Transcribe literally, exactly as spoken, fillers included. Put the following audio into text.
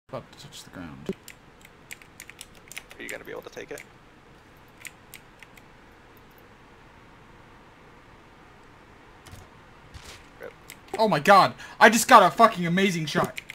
About to touch the ground. Are you gonna be able to take it? Oh my god! I just got a fucking amazing shot.